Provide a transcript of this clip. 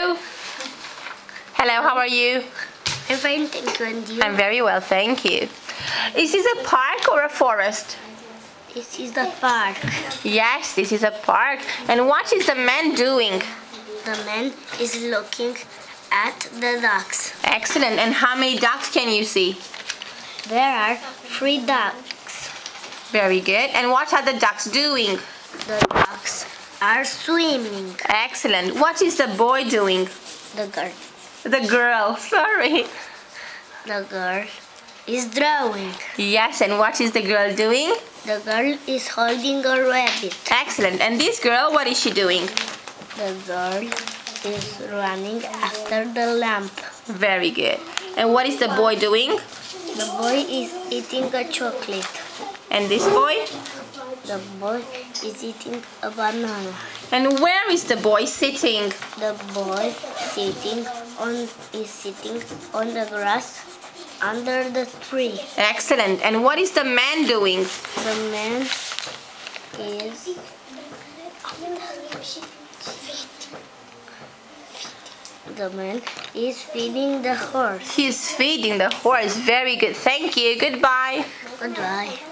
Hello. Hello, how are you? I'm fine, thank you. And you? I'm very well, thank you. Is this a park or a forest? This is the park. Yes, this is a park. And what is the man doing? The man is looking at the ducks. Excellent. And how many ducks can you see? There are 3 ducks. Very good. And what are the ducks doing? The ducks are swimming. Excellent. What is the boy doing? The girl. The girl, sorry. The girl is drawing. Yes, and what is the girl doing? The girl is holding a rabbit. Excellent. And this girl, what is she doing? The girl is running after the lamp. Very good. And what is the boy doing? The boy is eating a chocolate. And this boy? The boy is eating a banana. And where is the boy sitting? The boy is sitting on the grass under the tree. Excellent. And what is the man doing? The man is feeding the horse. He's feeding the horse. Very good. Thank you. Goodbye. Goodbye.